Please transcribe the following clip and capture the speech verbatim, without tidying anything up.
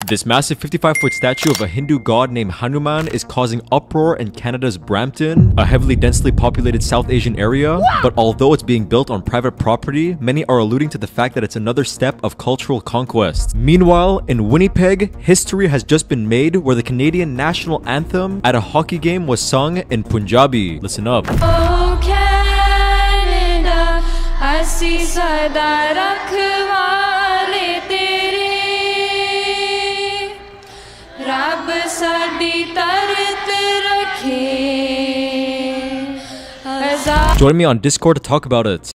This massive fifty-five foot statue of a Hindu god named Hanuman is causing uproar in Canada's Brampton, a heavily densely populated South Asian area. But although it's being built on private property, many are alluding to the fact that it's another step of cultural conquest. Meanwhile, in Winnipeg, history has just been made where the Canadian national anthem at a hockey game was sung in Punjabi. Listen up. Oh Canada, ਅਸੀਂ ਸਦਾ ਰਖਵਾਲੇ ਤੇਰੇ, ਰੱਬ ਸਾਡੀ ਤਰਤ ਰੱਖੇ। Join me on Discord to talk about it.